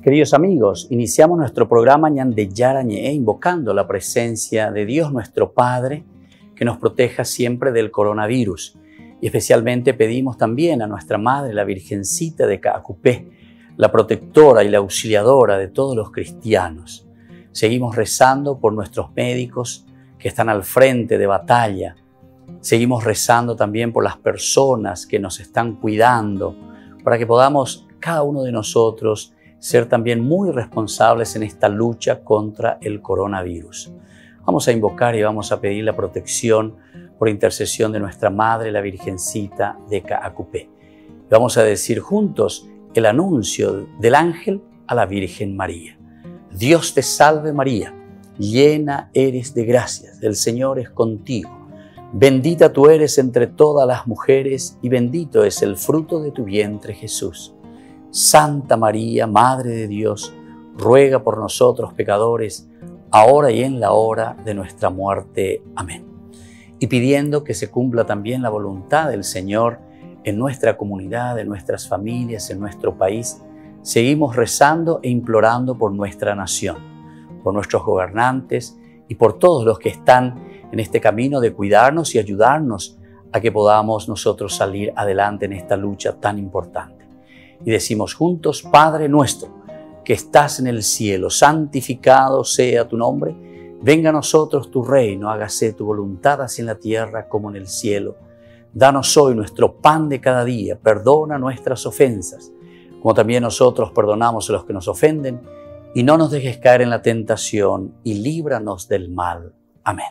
Queridos amigos, iniciamos nuestro programa Ñande Yarañe, invocando la presencia de Dios nuestro Padre, que nos proteja siempre del coronavirus. Y especialmente pedimos también a nuestra Madre, la Virgencita de Caacupé, la protectora y la auxiliadora de todos los cristianos. Seguimos rezando por nuestros médicos que están al frente de batalla. Seguimos rezando también por las personas que nos están cuidando, para que podamos, cada uno de nosotros, ser también muy responsables en esta lucha contra el coronavirus. Vamos a invocar y vamos a pedir la protección por intercesión de nuestra Madre, la Virgencita de Caacupé. Vamos a decir juntos el anuncio del ángel a la Virgen María. Dios te salve María, llena eres de gracias, el Señor es contigo. Bendita tú eres entre todas las mujeres y bendito es el fruto de tu vientre Jesús. Santa María, Madre de Dios, ruega por nosotros pecadores, ahora y en la hora de nuestra muerte. Amén. Y pidiendo que se cumpla también la voluntad del Señor en nuestra comunidad, en nuestras familias, en nuestro país, seguimos rezando e implorando por nuestra nación, por nuestros gobernantes y por todos los que están en este camino de cuidarnos y ayudarnos a que podamos nosotros salir adelante en esta lucha tan importante. Y decimos juntos: Padre nuestro, que estás en el cielo, santificado sea tu nombre. Venga a nosotros tu reino, hágase tu voluntad así en la tierra como en el cielo. Danos hoy nuestro pan de cada día, perdona nuestras ofensas, como también nosotros perdonamos a los que nos ofenden, y no nos dejes caer en la tentación, y líbranos del mal. Amén.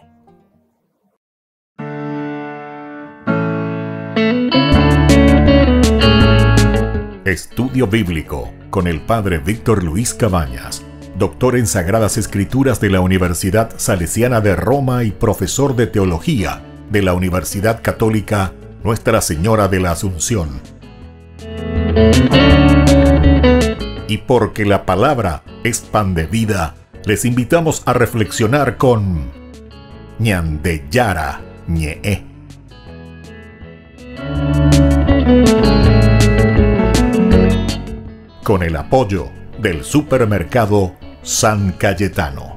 Estudio Bíblico con el Padre Víctor Luis Cabañas, doctor en Sagradas Escrituras de la Universidad Salesiana de Roma y profesor de Teología de la Universidad Católica Nuestra Señora de la Asunción. Y porque la palabra es pan de vida, les invitamos a reflexionar con Ñande Yarañe. Con el apoyo del supermercado San Cayetano.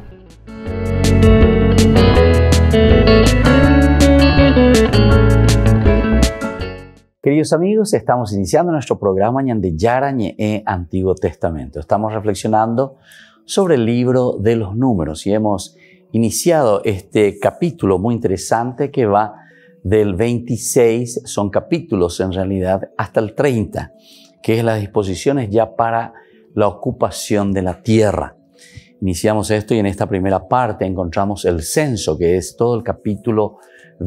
Queridos amigos, estamos iniciando nuestro programa Ñande Yarañe, Antiguo Testamento. Estamos reflexionando sobre el libro de los Números y hemos iniciado este capítulo muy interesante que va del 26, son capítulos en realidad, hasta el 30. Que es las disposiciones ya para la ocupación de la tierra. Iniciamos esto y en esta primera parte encontramos el censo, que es todo el capítulo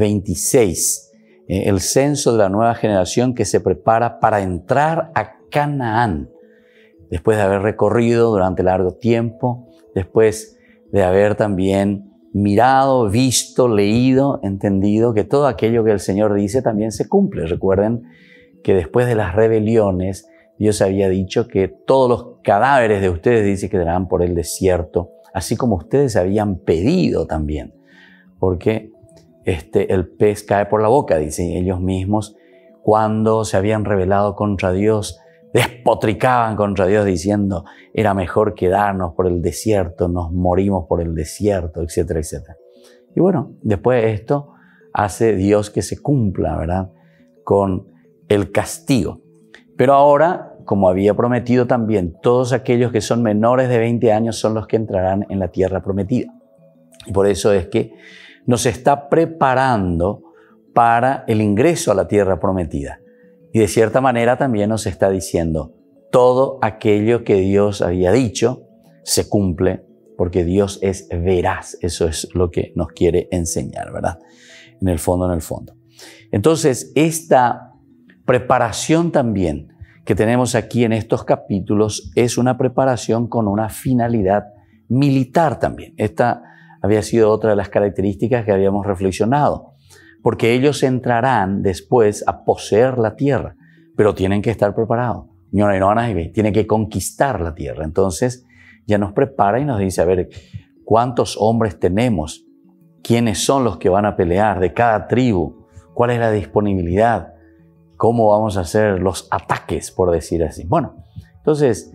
26. El censo de la nueva generación que se prepara para entrar a Canaán. Después de haber recorrido durante largo tiempo, después de haber también mirado, visto, leído, entendido que todo aquello que el Señor dice también se cumple. Recuerden que después de las rebeliones, Dios había dicho que todos los cadáveres de ustedes, dice, quedarán por el desierto, así como ustedes habían pedido también, porque el pez cae por la boca, dicen ellos mismos, cuando se habían rebelado contra Dios, despotricaban contra Dios diciendo, era mejor quedarnos por el desierto, nos morimos por el desierto, etcétera, etcétera. Y bueno, después de esto hace Dios que se cumpla, ¿verdad?, con el castigo. Pero ahora, como había prometido también, todos aquellos que son menores de 20 años son los que entrarán en la tierra prometida. Y por eso es que nos está preparando para el ingreso a la tierra prometida. Y de cierta manera también nos está diciendo, todo aquello que Dios había dicho se cumple porque Dios es veraz. Eso es lo que nos quiere enseñar, ¿verdad? En el fondo. Entonces, esta preparación también que tenemos aquí en estos capítulos es una preparación con una finalidad militar también. Esta había sido otra de las características que habíamos reflexionado, porque ellos entrarán después a poseer la tierra, pero tienen que estar preparados. Tienen que conquistar la tierra. Entonces ya nos prepara y nos dice, a ver, ¿cuántos hombres tenemos? ¿Quiénes son los que van a pelear de cada tribu? ¿Cuál es la disponibilidad? ¿Cómo vamos a hacer los ataques, por decir así? Bueno, entonces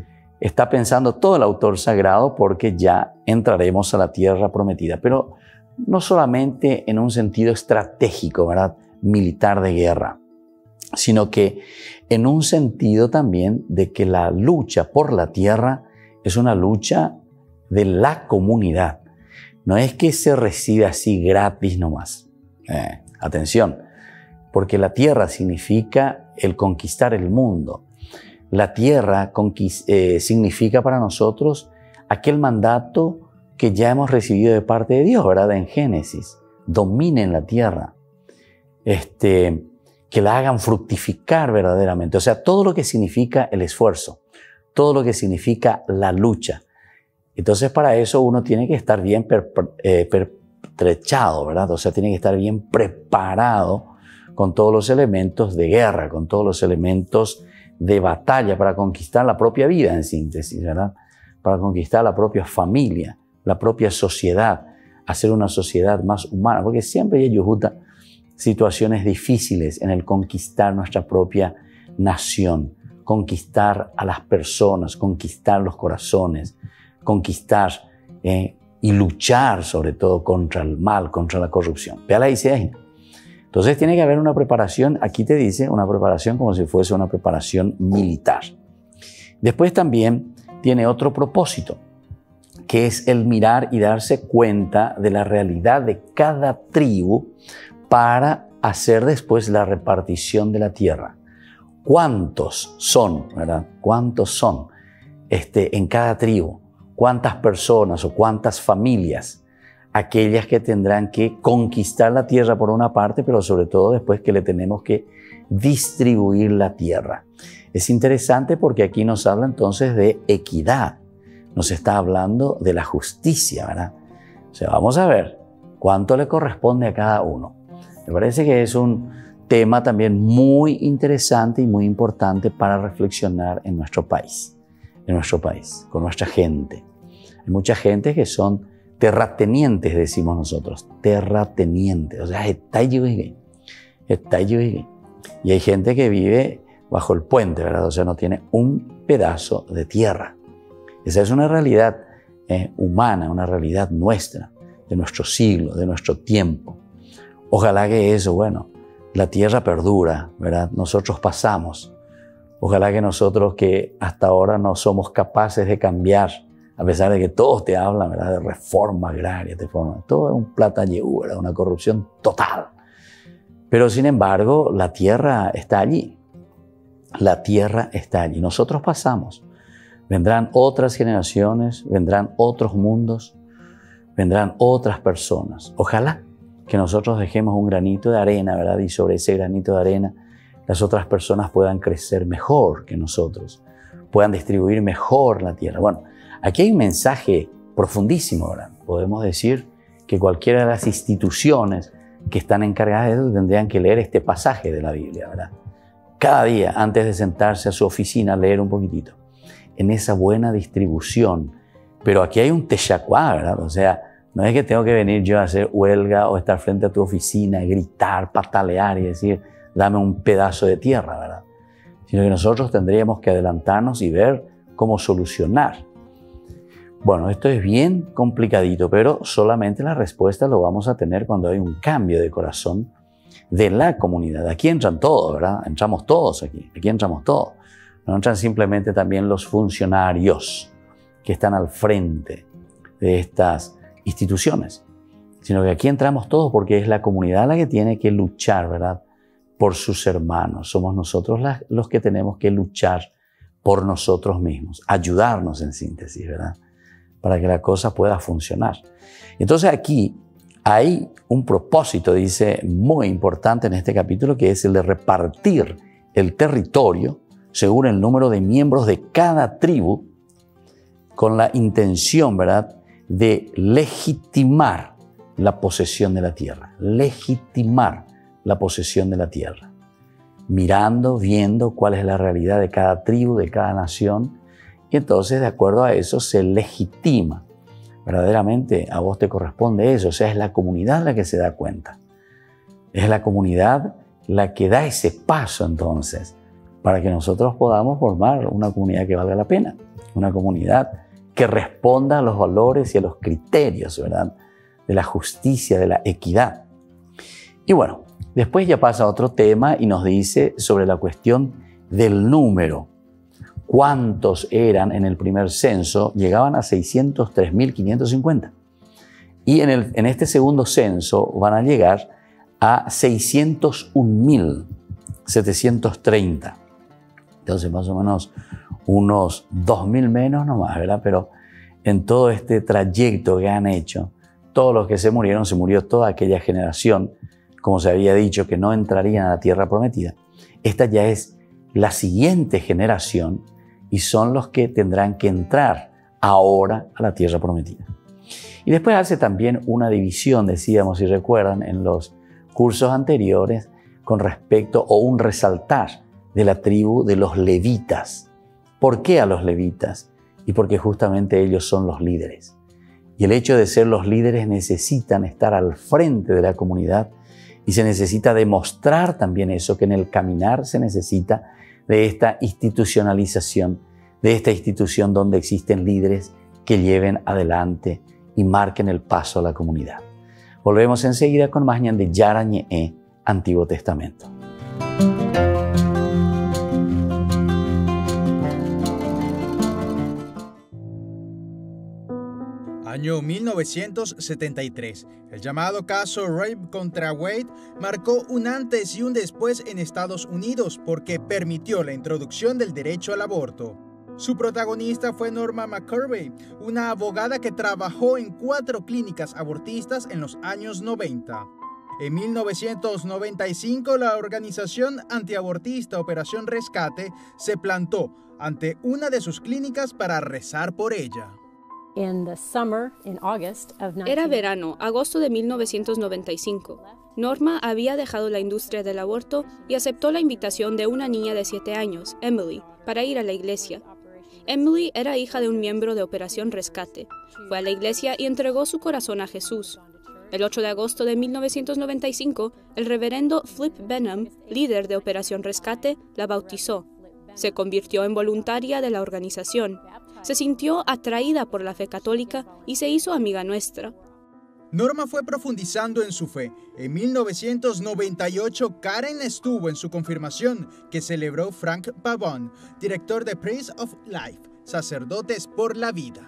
está pensando todo el autor sagrado, porque ya entraremos a la tierra prometida. Pero no solamente en un sentido estratégico, ¿verdad?, militar de guerra, sino que en un sentido también de que la lucha por la tierra es una lucha de la comunidad. No es que se recibe así gratis nomás. Atención, porque la tierra significa el conquistar el mundo. La tierra significa para nosotros aquel mandato que ya hemos recibido de parte de Dios, ¿verdad? En Génesis. Dominen la tierra. Que la hagan fructificar verdaderamente. O sea, todo lo que significa el esfuerzo, todo lo que significa la lucha. Entonces, para eso uno tiene que estar bien pertrechado, ¿verdad? O sea, tiene que estar bien preparado con todos los elementos de guerra, con todos los elementos de batalla para conquistar la propia vida, en síntesis, ¿verdad? Para conquistar la propia familia, la propia sociedad, hacer una sociedad más humana, porque siempre hay situaciones difíciles en el conquistar nuestra propia nación, conquistar a las personas, conquistar los corazones, conquistar y luchar sobre todo contra el mal, contra la corrupción. Vea la idea ahí. Entonces tiene que haber una preparación, aquí te dice, una preparación como si fuese una preparación militar. Después también tiene otro propósito, que es el mirar y darse cuenta de la realidad de cada tribu para hacer después la repartición de la tierra. ¿Cuántos son, verdad? ¿Cuántos son en cada tribu? ¿Cuántas personas o cuántas familias? Aquellas que tendrán que conquistar la tierra por una parte, pero sobre todo después que le tenemos que distribuir la tierra. Es interesante porque aquí nos habla entonces de equidad. Nos está hablando de la justicia, ¿verdad? O sea, vamos a ver cuánto le corresponde a cada uno. Me parece que es un tema también muy interesante y muy importante para reflexionar en nuestro país, con nuestra gente. Hay mucha gente que son terratenientes, decimos nosotros, terratenientes, o sea, y hay gente que vive bajo el puente, ¿verdad? O sea, no tiene un pedazo de tierra. Esa es una realidad humana, una realidad nuestra, de nuestro siglo, de nuestro tiempo. Ojalá que eso, bueno, la tierra perdura, ¿verdad? Nosotros pasamos. Ojalá que nosotros que hasta ahora no somos capaces de cambiar, a pesar de que todos te hablan, ¿verdad?, de reforma agraria, todo es un platalleu, ¿verdad?, una corrupción total. Pero sin embargo, la tierra está allí. La tierra está allí. Nosotros pasamos. Vendrán otras generaciones, vendrán otros mundos, vendrán otras personas. Ojalá que nosotros dejemos un granito de arena, ¿verdad? Y sobre ese granito de arena las otras personas puedan crecer mejor que nosotros, puedan distribuir mejor la tierra. Bueno, aquí hay un mensaje profundísimo, ¿verdad? Podemos decir que cualquiera de las instituciones que están encargadas de eso tendrían que leer este pasaje de la Biblia, ¿verdad? Cada día, antes de sentarse a su oficina, leer un poquitito en esa buena distribución. Pero aquí hay un techacuá, ¿verdad? O sea, no es que tengo que venir yo a hacer huelga o estar frente a tu oficina y gritar, patalear y decir, dame un pedazo de tierra, ¿verdad? Sino que nosotros tendríamos que adelantarnos y ver cómo solucionar. Bueno, esto es bien complicadito, pero solamente la respuesta lo vamos a tener cuando hay un cambio de corazón de la comunidad. Aquí entran todos, ¿verdad? Entramos todos aquí entramos todos. No entran simplemente también los funcionarios que están al frente de estas instituciones, sino que aquí entramos todos porque es la comunidad la que tiene que luchar, ¿verdad?, por sus hermanos. Somos nosotros los que tenemos que luchar por nosotros mismos, ayudarnos en síntesis, ¿verdad?, para que la cosa pueda funcionar. Entonces aquí hay un propósito, dice, muy importante en este capítulo, que es el de repartir el territorio según el número de miembros de cada tribu, con la intención, ¿verdad?, de legitimar la posesión de la tierra. Legitimar la posesión de la tierra. Mirando, viendo cuál es la realidad de cada tribu, de cada nación, y entonces de acuerdo a eso se legitima. Verdaderamente a vos te corresponde eso, o sea, es la comunidad la que se da cuenta. Es la comunidad la que da ese paso entonces para que nosotros podamos formar una comunidad que valga la pena. una comunidad que responda a los valores y a los criterios, ¿verdad?, de la justicia, de la equidad. Y bueno, después ya pasa a otro tema y nos dice sobre la cuestión del número. ¿Cuántos eran en el primer censo? Llegaban a 603.550. Y en este segundo censo van a llegar a 601.730. Entonces, más o menos unos 2.000 menos nomás, ¿verdad? Pero en todo este trayecto que han hecho, todos los que se murió toda aquella generación, como se había dicho, que no entrarían a la tierra prometida. Esta ya es la siguiente generación y son los que tendrán que entrar ahora a la tierra prometida. Y después hace también una división, decíamos, si recuerdan, en los cursos anteriores, con respecto o un resaltar de la tribu de los levitas. ¿Por qué a los levitas? Y porque justamente ellos son los líderes. Y el hecho de ser los líderes necesitan estar al frente de la comunidad y se necesita demostrar también eso, que en el caminar se necesita de esta institucionalización, de esta institución donde existen líderes que lleven adelante y marquen el paso a la comunidad. Volvemos enseguida con más de Yara Ñe'e, Antiguo Testamento. Año 1973. El llamado caso Roe contra Wade marcó un antes y un después en Estados Unidos porque permitió la introducción del derecho al aborto. Su protagonista fue Norma McCorvey, una abogada que trabajó en 4 clínicas abortistas en los años 90. En 1995, la organización antiabortista Operación Rescate se plantó ante una de sus clínicas para rezar por ella. Era verano, agosto de 1995. Norma había dejado la industria del aborto y aceptó la invitación de una niña de 7 años, Emily, para ir a la iglesia. Emily era hija de un miembro de Operación Rescate. Fue a la iglesia y entregó su corazón a Jesús. El 8 de agosto de 1995, el reverendo Flip Benham, líder de Operación Rescate, la bautizó. Se convirtió en voluntaria de la organización. Se sintió atraída por la fe católica y se hizo amiga nuestra. Norma fue profundizando en su fe. En 1998, Karen estuvo en su confirmación, que celebró Frank Pavone, director de Praise of Life, Sacerdotes por la Vida.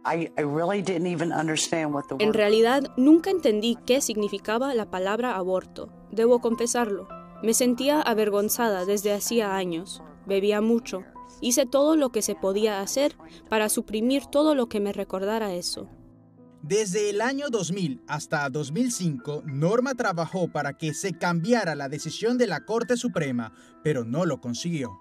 En realidad, nunca entendí qué significaba la palabra aborto. Debo confesarlo. Me sentía avergonzada desde hacía años. Bebía mucho. Hice todo lo que se podía hacer para suprimir todo lo que me recordara eso. Desde el año 2000 hasta 2005, Norma trabajó para que se cambiara la decisión de la Corte Suprema, pero no lo consiguió.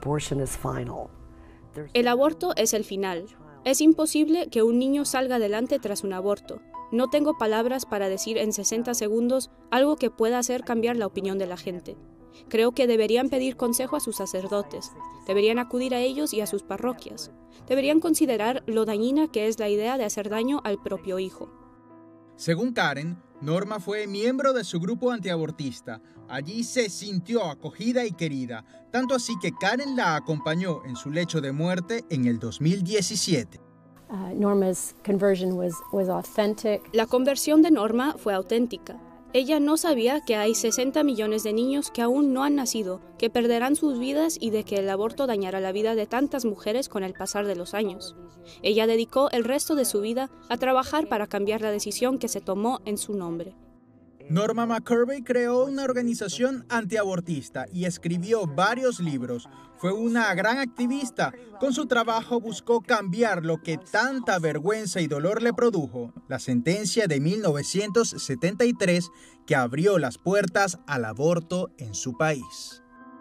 El aborto es el final. Es imposible que un niño salga adelante tras un aborto. No tengo palabras para decir en 60 segundos algo que pueda hacer cambiar la opinión de la gente. Creo que deberían pedir consejo a sus sacerdotes, deberían acudir a ellos y a sus parroquias, deberían considerar lo dañina que es la idea de hacer daño al propio hijo. Según Karen, Norma fue miembro de su grupo antiabortista. Allí se sintió acogida y querida, tanto así que Karen la acompañó en su lecho de muerte en el 2017. La conversión de Norma fue auténtica. Ella no sabía que hay 60 millones de niños que aún no han nacido, que perderán sus vidas y de que el aborto dañará la vida de tantas mujeres con el pasar de los años. Ella dedicó el resto de su vida a trabajar para cambiar la decisión que se tomó en su nombre. Norma McCorvey creó una organización antiabortista y escribió varios libros. Fue una gran activista. Con su trabajo buscó cambiar lo que tanta vergüenza y dolor le produjo, la sentencia de 1973 que abrió las puertas al aborto en su país.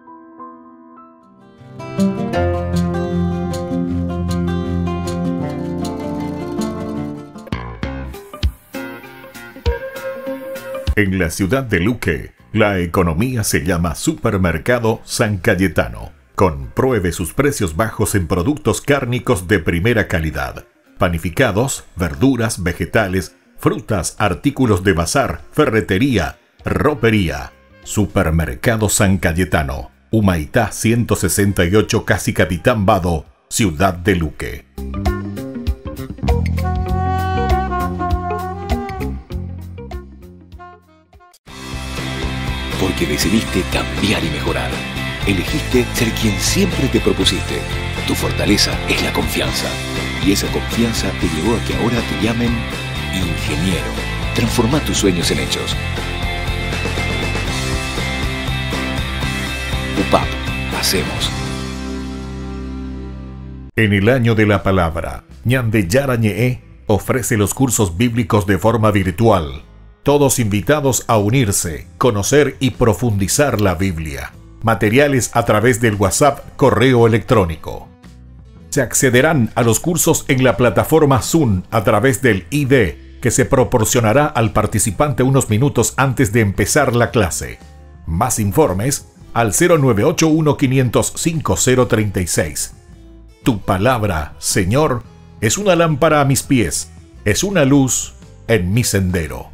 En la ciudad de Luque, la economía se llama Supermercado San Cayetano. Compruebe sus precios bajos en productos cárnicos de primera calidad. Panificados, verduras, vegetales, frutas, artículos de bazar, ferretería, ropería. Supermercado San Cayetano. Humaitá 168, Casi Capitán Vado, Ciudad de Luque. Porque decidiste cambiar y mejorar. Elegiste ser quien siempre te propusiste. Tu fortaleza es la confianza. Y esa confianza te llevó a que ahora te llamen ingeniero. Transforma tus sueños en hechos. UPAP. Hacemos. En el año de la palabra, Ñande Yara Ñe'e ofrece los cursos bíblicos de forma virtual. Todos invitados a unirse, conocer y profundizar la Biblia. Materiales a través del WhatsApp, correo electrónico. Se accederán a los cursos en la plataforma Zoom a través del ID, que se proporcionará al participante unos minutos antes de empezar la clase. Más informes al 0981-500-5036. Tu palabra, Señor, es una lámpara a mis pies, es una luz en mi sendero.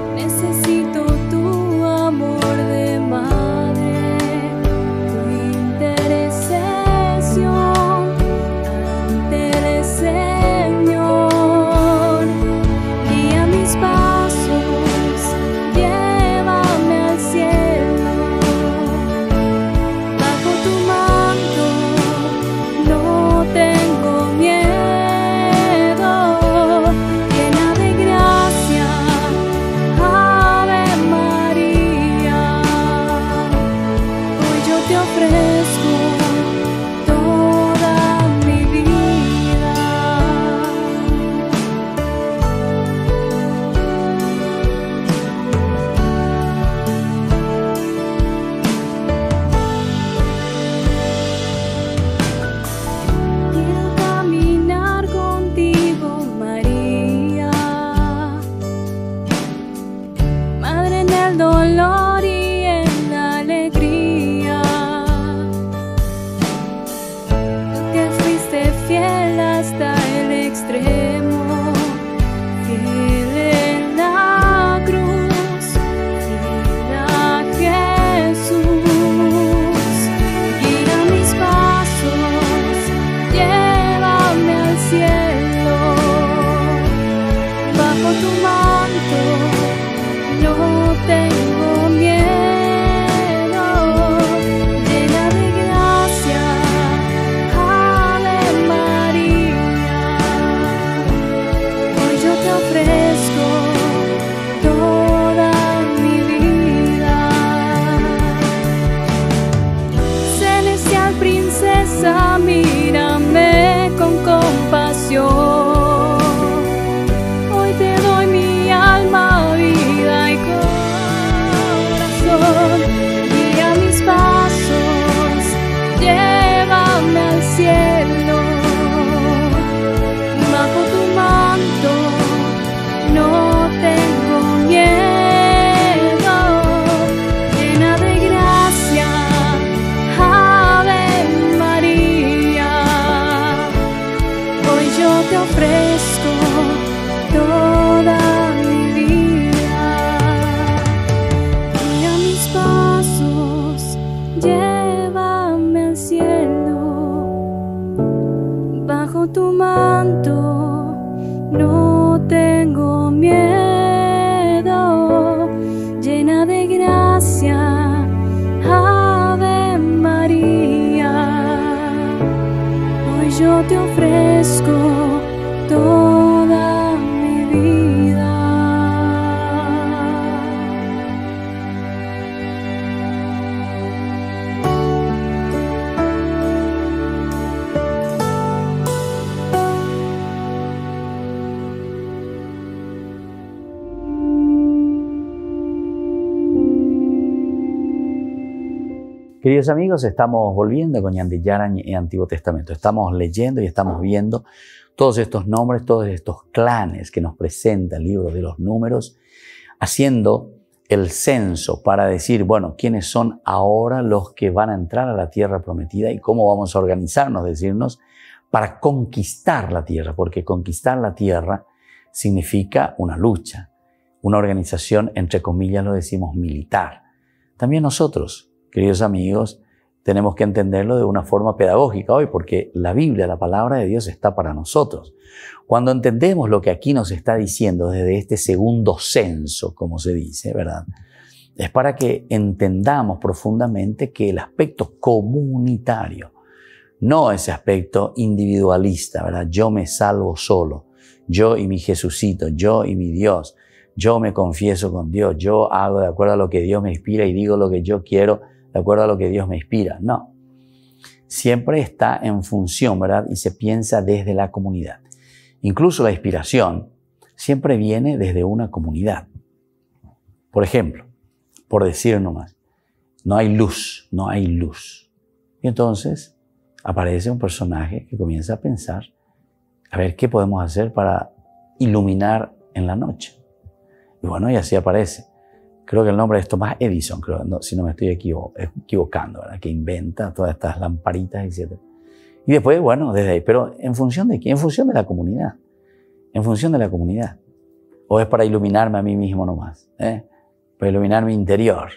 Necesito tu amor de madre, tu Queridos amigos, estamos volviendo con Ñan de Yarañe en Antiguo Testamento. Estamos leyendo y estamos viendo todos estos nombres, todos estos clanes que nos presenta el libro de los números, haciendo el censo para decir, bueno, quiénes son ahora los que van a entrar a la tierra prometida y cómo vamos a organizarnos, decirnos, para conquistar la tierra, porque conquistar la tierra significa una lucha, una organización, entre comillas lo decimos, militar. También nosotros, queridos amigos, tenemos que entenderlo de una forma pedagógica hoy, porque la Biblia, la palabra de Dios, está para nosotros. Cuando entendemos lo que aquí nos está diciendo desde este segundo censo, como se dice, ¿verdad? Es para que entendamos profundamente que el aspecto comunitario, no ese aspecto individualista, ¿verdad? Yo me salvo solo, yo y mi Jesucito, yo y mi Dios, yo me confieso con Dios, yo hago de acuerdo a lo que Dios me inspira y digo lo que yo quiero de acuerdo a lo que Dios me inspira. No. Siempre está en función, ¿verdad? Y se piensa desde la comunidad. Incluso la inspiración siempre viene desde una comunidad. Por ejemplo, por decir nomás, no hay luz. Y entonces aparece un personaje que comienza a pensar, a ver, ¿qué podemos hacer para iluminar en la noche? Y bueno, y así aparece. Creo que el nombre es Thomas Edison, creo, no, si no me estoy equivocando, ¿verdad? Que inventa todas estas lamparitas, etc. Y después, bueno, desde ahí. Pero ¿en función de qué? En función de la comunidad. En función de la comunidad. ¿O es para iluminarme a mí mismo nomás? Para iluminar mi interior.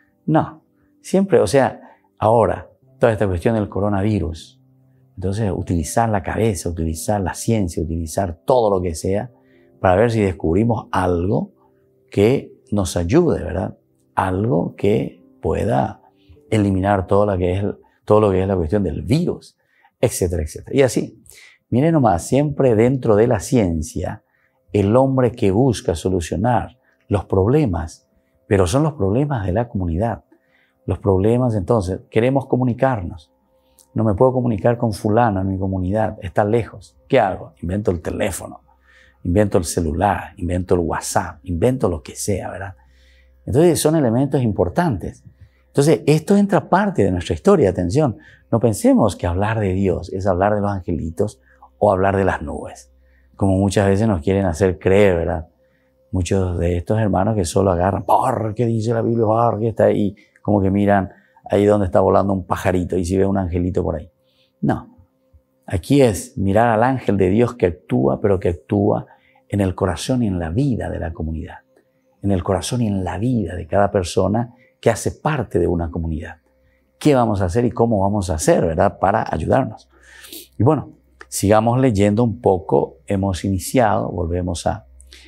No. Siempre, o sea, ahora, toda esta cuestión del coronavirus. Entonces, utilizar la cabeza, utilizar la ciencia, utilizar todo lo que sea, para ver si descubrimos algo que nos ayude, ¿verdad? Algo que pueda eliminar todo lo que es la cuestión del virus, etcétera, etcétera. Y así, miren nomás, siempre dentro de la ciencia, el hombre que busca solucionar los problemas, pero son los problemas de la comunidad. Los problemas, entonces, queremos comunicarnos. No me puedo comunicar con fulano en mi comunidad, está lejos. ¿Qué hago? Invento el teléfono. Invento el celular, invento el WhatsApp, invento lo que sea, ¿verdad? Entonces son elementos importantes. Entonces esto entra parte de nuestra historia, atención. No pensemos que hablar de Dios es hablar de los angelitos o hablar de las nubes, como muchas veces nos quieren hacer creer, ¿verdad? Muchos de estos hermanos que solo agarran, ¿qué dice la Biblia? ¿Qué está ahí? Como que miran ahí donde está volando un pajarito y si ve un angelito por ahí. No. Aquí es mirar al ángel de Dios que actúa, pero que actúa en el corazón y en la vida de la comunidad. En el corazón y en la vida de cada persona que hace parte de una comunidad. ¿Qué vamos a hacer y cómo vamos a hacer, verdad? Para ayudarnos. Y bueno, sigamos leyendo un poco. Hemos iniciado, volvemos a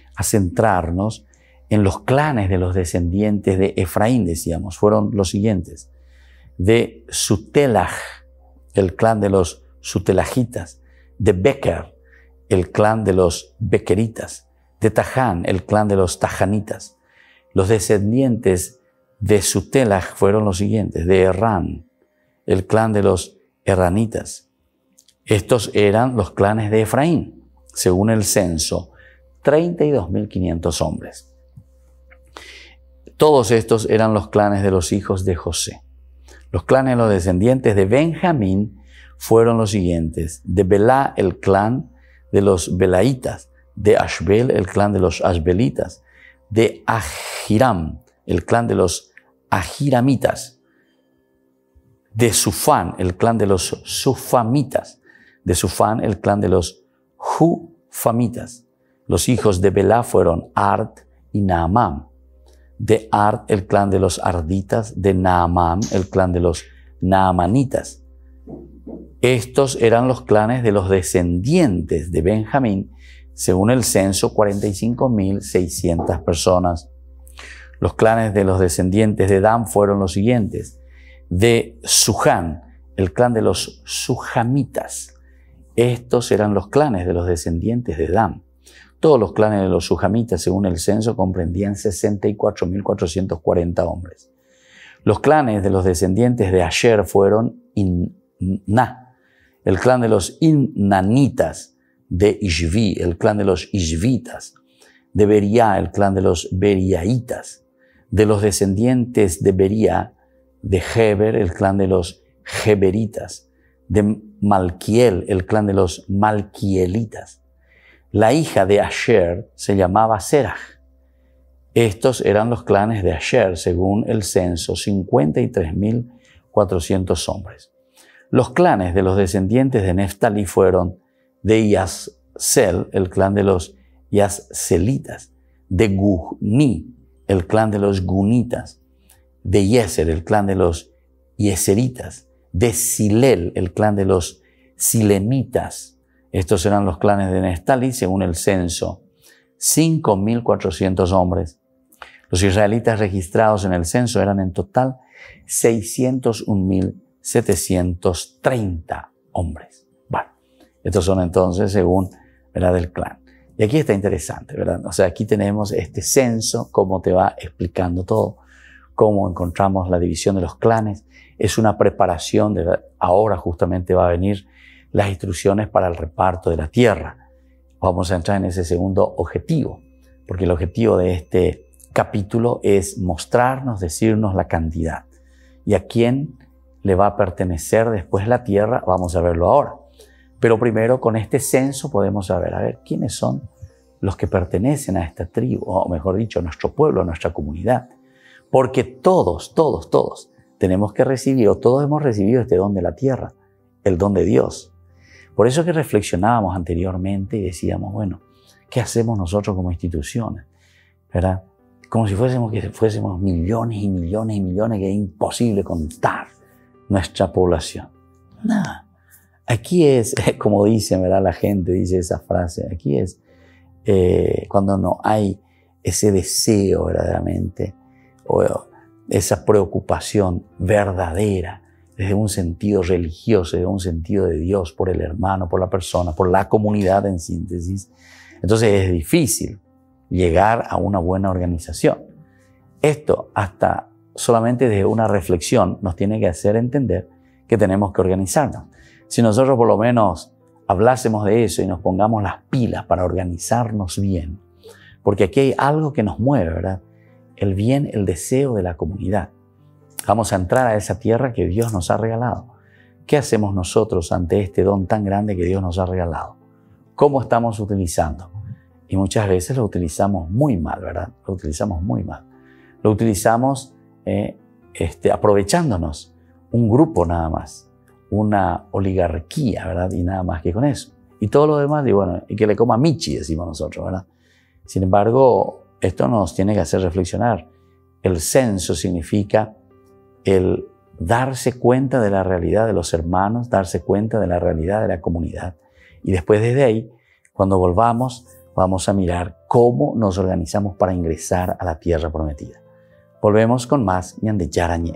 centrarnos en los clanes de los descendientes de Efraín, decíamos. Fueron los siguientes. De Sutelaj, el clan de los Sutelajitas, de Beker, el clan de los Bekeritas, de Taján, el clan de los Tajanitas. Los descendientes de Sutelaj fueron los siguientes, de Errán, el clan de los Erranitas. Estos eran los clanes de Efraín, según el censo, 32.500 hombres. Todos estos eran los clanes de los hijos de José. Los clanes de los descendientes de Benjamín fueron los siguientes. De Belá, el clan de los Belaitas. De Ashbel, el clan de los Ashbelitas. De Ahiram, el clan de los Ahiramitas. De Sufán, el clan de los Sufamitas. De Sufán, el clan de los Jufamitas. Los hijos de Belá fueron Ard y Naamán. De Ard, el clan de los Arditas. De Naamán, el clan de los Naamanitas. Estos eran los clanes de los descendientes de Benjamín, según el censo, 45.600 personas. Los clanes de los descendientes de Dan fueron los siguientes. De Suján, el clan de los Sujamitas. Estos eran los clanes de los descendientes de Dan. Todos los clanes de los Sujamitas, según el censo, comprendían 64.440 hombres. Los clanes de los descendientes de Asher fueron Inna, el clan de los Innanitas. De Ishvi, el clan de los Ishvitas. De Bería, el clan de los Beriaitas. De los descendientes de Bería, de Heber, el clan de los Heberitas, de Malquiel, el clan de los Malquielitas. La hija de Asher se llamaba Serach. Estos eran los clanes de Asher, según el censo, 53.400 hombres. Los clanes de los descendientes de Neftalí fueron de Yaszel, el clan de los Yascelitas, de Guni, el clan de los Gunitas, de Yeser, el clan de los Yeseritas, de Silel, el clan de los Silemitas. Estos eran los clanes de Neftalí, según el censo, 5.400 hombres. Los israelitas registrados en el censo eran en total 601.730 hombres. Bueno, estos son entonces según, ¿verdad?, el clan. Y aquí está interesante, ¿verdad? O sea, aquí tenemos este censo, cómo te va explicando todo, cómo encontramos la división de los clanes. Es una preparación de ahora justamente va a venir las instrucciones para el reparto de la tierra. Vamos a entrar en ese segundo objetivo, porque el objetivo de este capítulo es mostrarnos, decirnos la cantidad y a quién le va a pertenecer después la tierra. Vamos a verlo ahora. Pero primero con este censo podemos saber, a ver, quiénes son los que pertenecen a esta tribu, o mejor dicho, a nuestro pueblo, a nuestra comunidad. Porque todos tenemos que recibir, o todos hemos recibido este don de la tierra, el don de Dios. Por eso que reflexionábamos anteriormente y decíamos, bueno, ¿qué hacemos nosotros como instituciones? ¿Verdad? Como si fuésemos millones y millones y millones, que es imposible contar nuestra población. Nada. Aquí es, como dicen, ¿verdad? La gente dice esa frase, aquí es cuando no hay ese deseo verdaderamente, o esa preocupación verdadera, desde un sentido religioso, desde un sentido de Dios, por el hermano, por la persona, por la comunidad en síntesis. Entonces es difícil llegar a una buena organización. Esto, hasta solamente desde una reflexión, nos tiene que hacer entender que tenemos que organizarnos. Si nosotros por lo menos hablásemos de eso y nos pongamos las pilas para organizarnos bien, porque aquí hay algo que nos mueve, ¿verdad? El bien, el deseo de la comunidad. Vamos a entrar a esa tierra que Dios nos ha regalado. ¿Qué hacemos nosotros ante este don tan grande que Dios nos ha regalado? ¿Cómo estamos utilizando? Y muchas veces lo utilizamos muy mal, ¿verdad? Lo utilizamos muy mal. Lo utilizamos aprovechándonos un grupo nada más, una oligarquía, ¿verdad? Y nada más que con eso. Y todo lo demás, y bueno, y que le coma Michi, decimos nosotros, ¿verdad? Sin embargo, esto nos tiene que hacer reflexionar. El censo significa el darse cuenta de la realidad de los hermanos, darse cuenta de la realidad de la comunidad. Y después desde ahí, cuando volvamos, vamos a mirar cómo nos organizamos para ingresar a la tierra prometida. Volvemos con más Ñande Yarañé.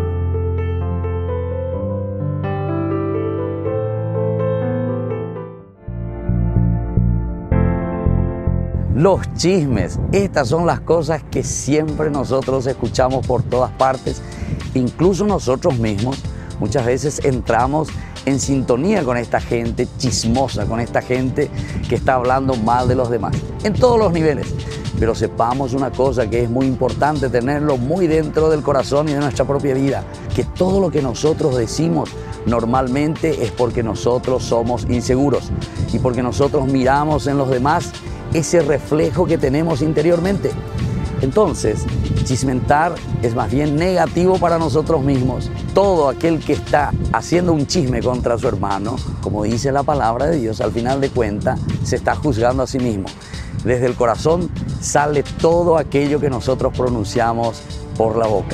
Los chismes, estas son las cosas que siempre nosotros escuchamos por todas partes, incluso nosotros mismos muchas veces entramos en sintonía con esta gente chismosa, con esta gente que está hablando mal de los demás, en todos los niveles. Pero sepamos una cosa que es muy importante tenerlo muy dentro del corazón y de nuestra propia vida, que todo lo que nosotros decimos normalmente es porque nosotros somos inseguros y porque nosotros miramos en los demás ese reflejo que tenemos interiormente. Entonces, chismentar es más bien negativo para nosotros mismos. Todo aquel que está haciendo un chisme contra su hermano, como dice la palabra de Dios, al final de cuentas se está juzgando a sí mismo. Desde el corazón sale todo aquello que nosotros pronunciamos por la boca.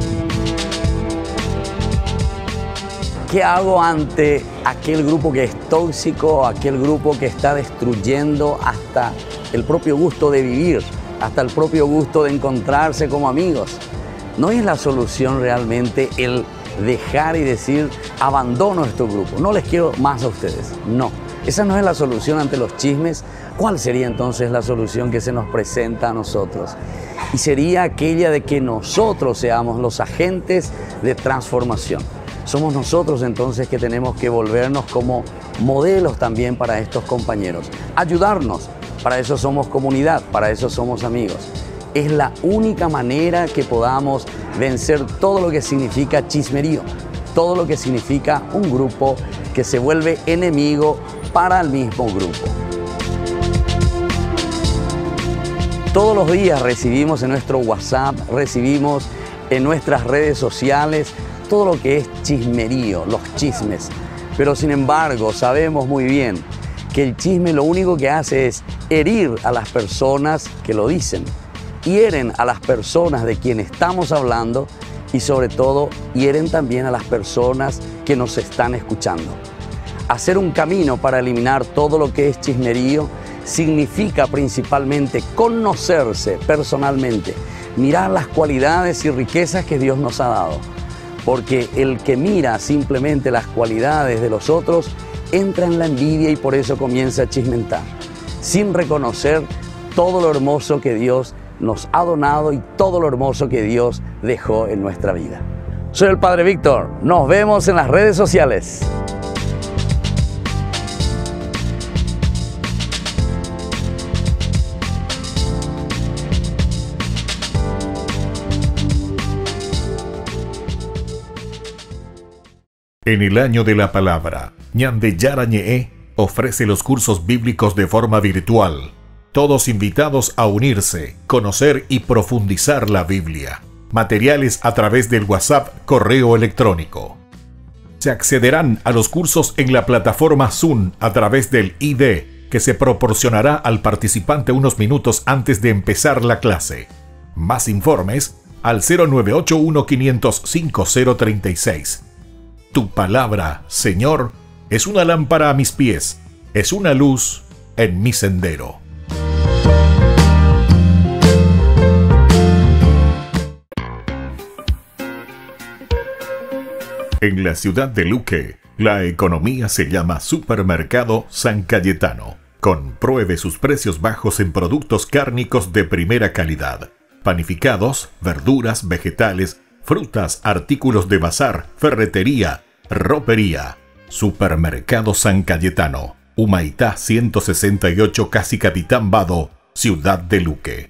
¿Qué hago ante aquel grupo que es tóxico, aquel grupo que está destruyendo hasta el propio gusto de vivir, hasta el propio gusto de encontrarse como amigos? No es la solución realmente el dejar y decir, abandono este grupo, no les quiero más a ustedes. No, esa no es la solución ante los chismes. ¿Cuál sería entonces la solución que se nos presenta a nosotros? Y sería aquella de que nosotros seamos los agentes de transformación. Somos nosotros entonces que tenemos que volvernos como modelos también para estos compañeros. Ayudarnos, para eso somos comunidad, para eso somos amigos. es la única manera que podamos vencer todo lo que significa chismerío, todo lo que significa un grupo que se vuelve enemigo para el mismo grupo. Todos los días recibimos en nuestro WhatsApp, recibimos en nuestras redes sociales todo lo que es chismerío, los chismes. Pero sin embargo sabemos muy bien que el chisme lo único que hace es herir a las personas que lo dicen. Hieren a las personas de quien estamos hablando y sobre todo hieren también a las personas que nos están escuchando. Hacer un camino para eliminar todo lo que es chismerío significa principalmente conocerse personalmente, mirar las cualidades y riquezas que Dios nos ha dado. Porque el que mira simplemente las cualidades de los otros entra en la envidia y por eso comienza a chismentar, sin reconocer todo lo hermoso que Dios nos ha donado y todo lo hermoso que Dios dejó en nuestra vida. Soy el Padre Víctor, nos vemos en las redes sociales. En el año de la palabra, Ñande Yara Ñe'e ofrece los cursos bíblicos de forma virtual. Todos invitados a unirse, conocer y profundizar la Biblia. Materiales a través del WhatsApp, correo electrónico. Se accederán a los cursos en la plataforma Zoom a través del ID, que se proporcionará al participante unos minutos antes de empezar la clase. Más informes al 0981-500-5036. Tu palabra, Señor, es una lámpara a mis pies, es una luz en mi sendero. En la ciudad de Luque, la economía se llama Supermercado San Cayetano. Compruebe sus precios bajos en productos cárnicos de primera calidad. Panificados, verduras, vegetales, frutas, artículos de bazar, ferretería, ropería. Supermercado San Cayetano, Humaitá 168, Casi Capitán Vado, ciudad de Luque.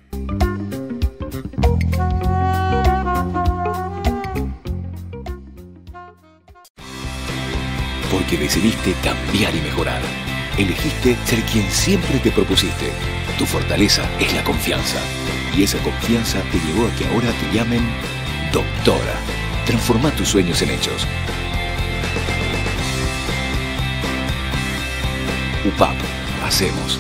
Porque decidiste cambiar y mejorar. Elegiste ser quien siempre te propusiste. Tu fortaleza es la confianza. Y esa confianza te llevó a que ahora te llamen doctora. Transforma tus sueños en hechos. UPAP. Hacemos.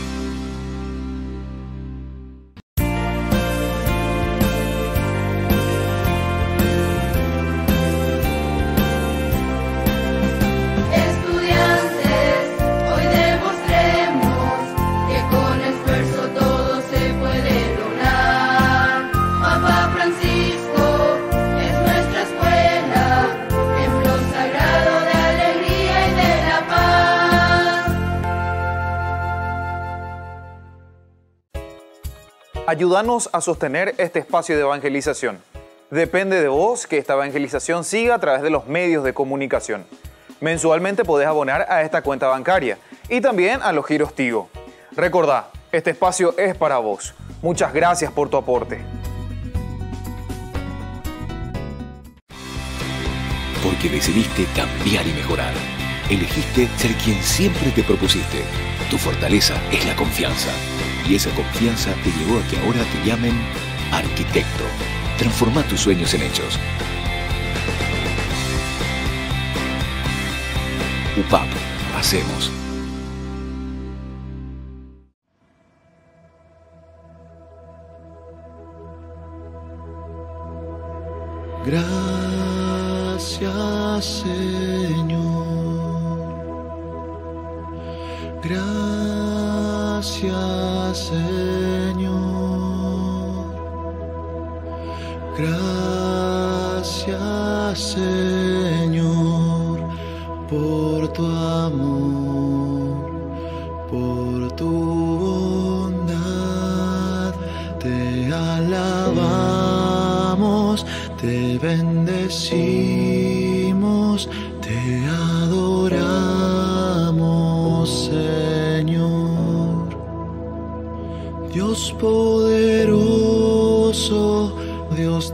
Ayúdanos a sostener este espacio de evangelización. Depende de vos que esta evangelización siga a través de los medios de comunicación. Mensualmente podés abonar a esta cuenta bancaria y también a los giros Tigo. Recordá, este espacio es para vos. Muchas gracias por tu aporte. Porque decidiste cambiar y mejorar. Elegiste ser quien siempre te propusiste. Tu fortaleza es la confianza. Y esa confianza te llevó a que ahora te llamen arquitecto. Transforma tus sueños en hechos. UPAP. Hacemos. Gracias, Señor. Gracias, Señor. Gracias, Señor, por tu amor, por tu bondad. Te alabamos, te bendecimos, te adoramos, Señor. Dios poderoso,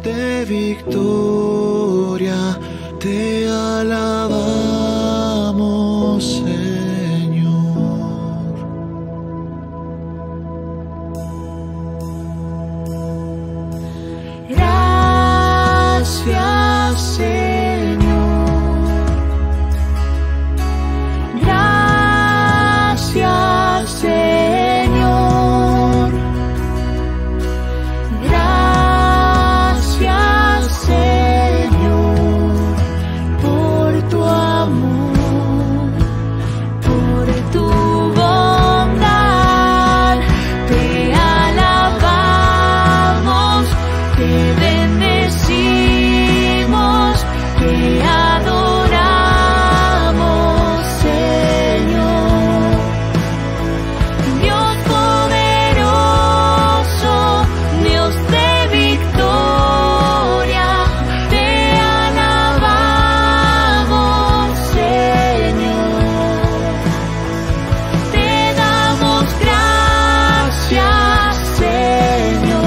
de victoria, te alabamos, Señor. Gracias, Señor. Gracias, Señor. Gracias, Señor, por tu amor, por tu bondad. Te alabamos, te bendecimos, te adoramos, Señor. Dios poderoso, Dios de victoria, te alabamos, Señor. Te damos gracias, Señor.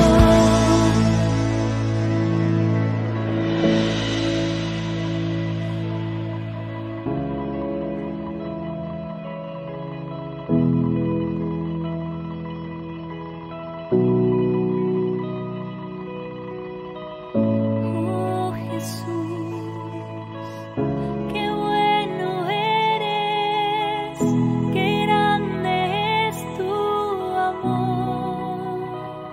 Oh Jesús, qué bueno eres, qué grande es tu amor.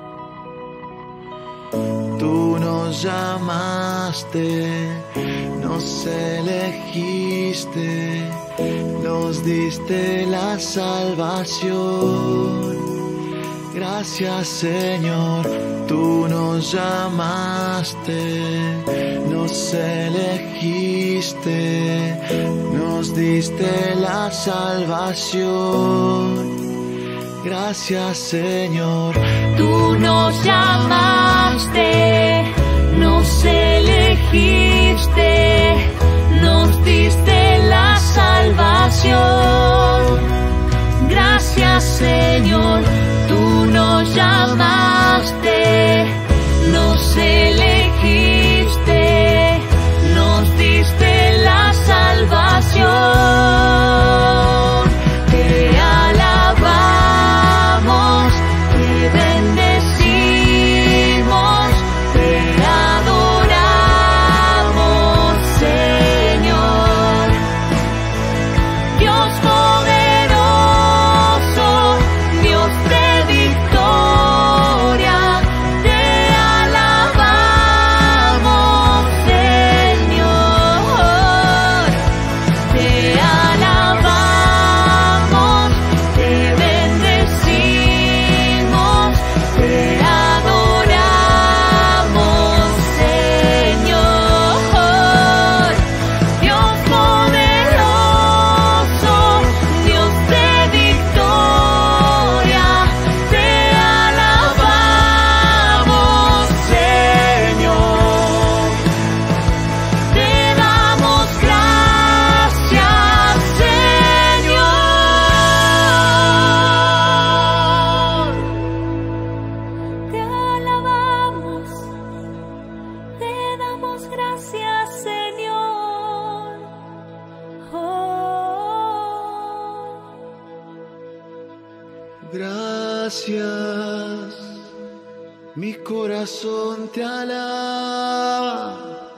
Tú nos llamaste, nos elegiste, nos diste la salvación. Gracias, Señor, tú nos llamaste, nos elegiste, nos diste la salvación. Gracias, Señor, tú nos llamaste, nos elegiste, nos diste la salvación. Gracias, Señor, tú nos llamaste, nos elegiste, nos diste la salvación. Te alabamos, te bendecimos, te adoramos, Señor. Dios poderoso, Dios de victoria, te alabamos, Señor. Te alabamos, te bendecimos, te adoramos, Señor. Dios poderoso, Dios de victoria, te alabamos, Señor. Te damos gracias, Señor. Te alabamos, te damos gracias, Señor. Gracias, mi corazón te alaba,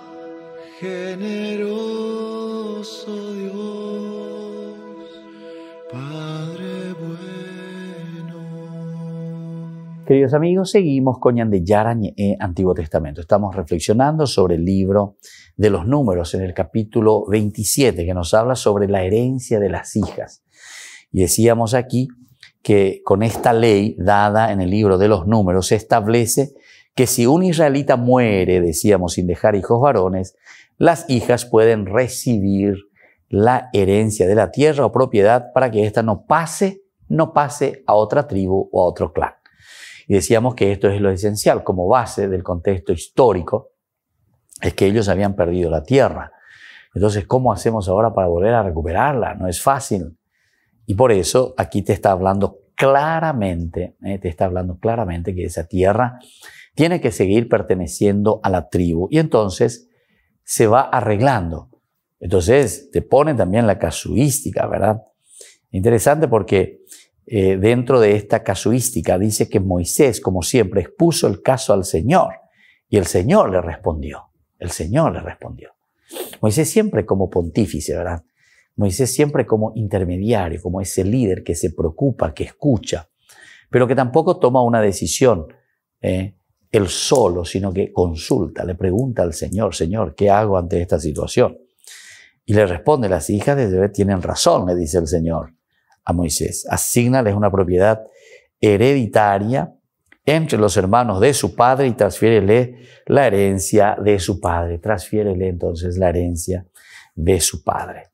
generoso Dios, Padre bueno. Queridos amigos, seguimos con Yara Ñe'e Antiguo Testamento. Estamos reflexionando sobre el libro de los números en el capítulo 27, que nos habla sobre la herencia de las hijas. Y decíamos aquí que con esta ley dada en el libro de los números se establece que si un israelita muere, decíamos, sin dejar hijos varones, las hijas pueden recibir la herencia de la tierra o propiedad para que ésta no pase a otra tribu o a otro clan. Y decíamos que esto es lo esencial, como base del contexto histórico, es que ellos habían perdido la tierra. Entonces, ¿cómo hacemos ahora para volver a recuperarla? No es fácil. Y por eso aquí te está hablando claramente que esa tierra tiene que seguir perteneciendo a la tribu y entonces se va arreglando. Entonces te pone también la casuística, ¿verdad? Interesante porque dentro de esta casuística dice que Moisés, como siempre, expuso el caso al Señor y el Señor le respondió. El Señor le respondió. Moisés siempre como pontífice, ¿verdad? Moisés siempre como intermediario, como ese líder que se preocupa, que escucha, pero que tampoco toma una decisión él solo, sino que consulta, le pregunta al Señor, Señor, ¿qué hago ante esta situación? Y le responde, las hijas de Zebed tienen razón, le dice el Señor a Moisés. Asígnales una propiedad hereditaria entre los hermanos de su padre y transfiérele la herencia de su padre. Transfiérele entonces la herencia de su padre.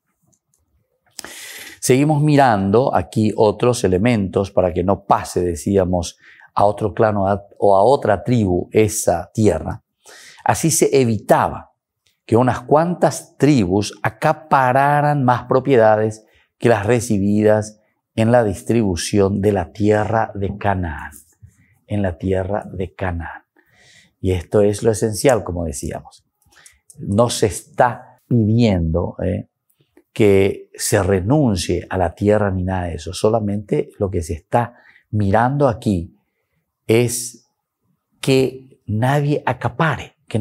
Seguimos mirando aquí otros elementos para que no pase, decíamos, a otro clan o a otra tribu esa tierra. Así se evitaba que unas cuantas tribus acapararan más propiedades que las recibidas en la distribución de la tierra de Canaán. En la tierra de Canaán. Y esto es lo esencial, como decíamos. No se está pidiendo que se renuncie a la tierra ni nada de eso. Solamente lo que se está mirando aquí es que nadie acapare, que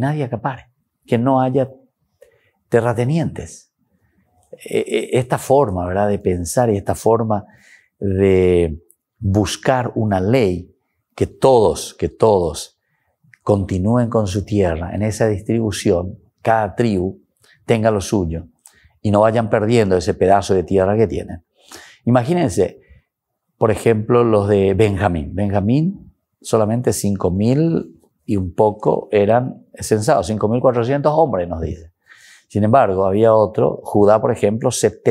no haya terratenientes. Esta forma, ¿verdad?, de pensar y esta forma de buscar una ley que todos continúen con su tierra en esa distribución, cada tribu tenga lo suyo y no vayan perdiendo ese pedazo de tierra que tienen. Imagínense, por ejemplo, los de Benjamín. Benjamín, solamente 5.000 y un poco eran censados, 5.400 hombres nos dice. Sin embargo, había otro, Judá, por ejemplo,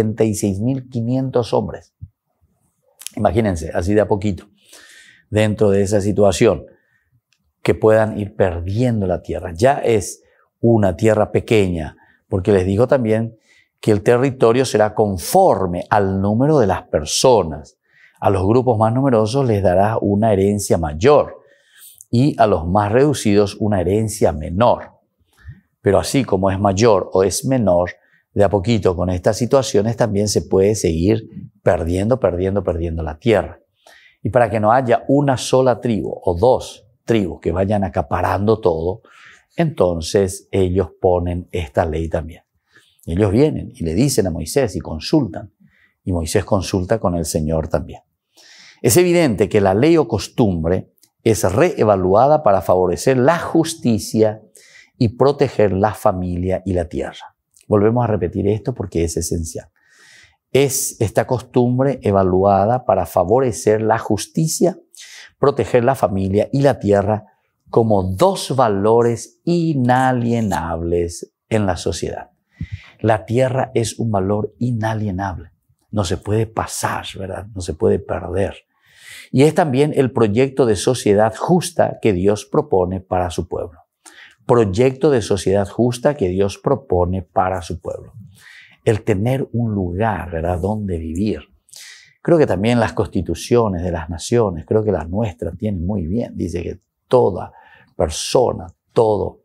76.500 hombres. Imagínense, así de a poquito, dentro de esa situación, que puedan ir perdiendo la tierra. Ya es una tierra pequeña, porque les digo también que el territorio será conforme al número de las personas. A los grupos más numerosos les dará una herencia mayor y a los más reducidos una herencia menor. Pero así como es mayor o es menor, de a poquito con estas situaciones también se puede seguir perdiendo la tierra. Y para que no haya una sola tribu o dos tribus que vayan acaparando todo, entonces ellos ponen esta ley también. Ellos vienen y le dicen a Moisés y consultan. Y Moisés consulta con el Señor también. Es evidente que la ley o costumbre es reevaluada para favorecer la justicia y proteger la familia y la tierra. Volvemos a repetir esto porque es esencial. Es esta costumbre evaluada para favorecer la justicia, proteger la familia y la tierra como dos valores inalienables en la sociedad. La tierra es un valor inalienable. No se puede pasar, ¿verdad? No se puede perder. Y es también el proyecto de sociedad justa que Dios propone para su pueblo. Proyecto de sociedad justa que Dios propone para su pueblo. El tener un lugar, ¿verdad?, donde vivir. Creo que también las constituciones de las naciones, creo que las nuestras tienen muy bien. Dice que toda persona, todo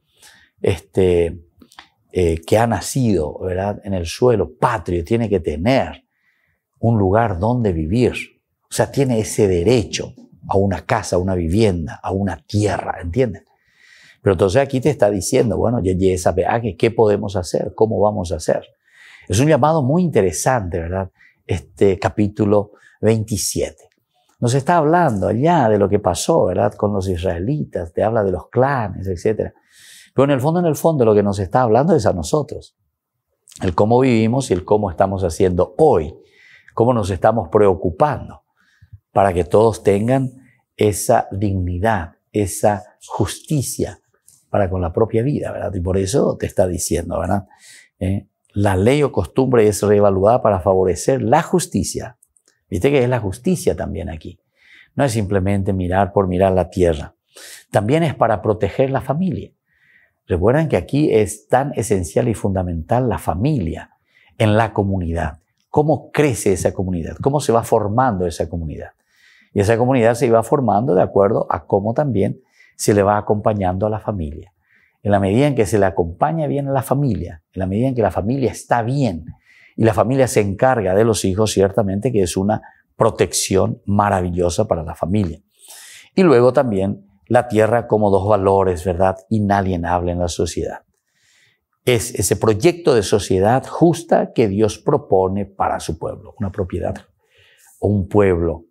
que ha nacido, ¿verdad?, en el suelo patrio tiene que tener un lugar donde vivir. O sea, tiene ese derecho a una casa, a una vivienda, a una tierra, ¿entiendes? Pero entonces aquí te está diciendo, bueno, ¿qué podemos hacer? ¿Cómo vamos a hacer? Es un llamado muy interesante, ¿verdad? Este capítulo 27. Nos está hablando allá de lo que pasó, ¿verdad?, con los israelitas, te habla de los clanes, etc. Pero en el fondo lo que nos está hablando es a nosotros. El cómo vivimos y el cómo estamos haciendo hoy, cómo nos estamos preocupando para que todos tengan esa dignidad, esa justicia para con la propia vida, ¿verdad? Y por eso te está diciendo, ¿verdad? La ley o costumbre es reevaluada para favorecer la justicia. Viste que es la justicia también aquí. No es simplemente mirar por mirar la tierra. También es para proteger la familia. Recuerden que aquí es tan esencial y fundamental la familia en la comunidad. ¿Cómo crece esa comunidad? ¿Cómo se va formando esa comunidad? Y esa comunidad se va formando de acuerdo a cómo también se le va acompañando a la familia. En la medida en que se le acompaña bien a la familia, en la medida en que la familia está bien y la familia se encarga de los hijos, ciertamente que es una protección maravillosa para la familia. Y luego también la tierra como dos valores, ¿verdad?, inalienables en la sociedad. Es ese proyecto de sociedad justa que Dios propone para su pueblo, una propiedad o un pueblo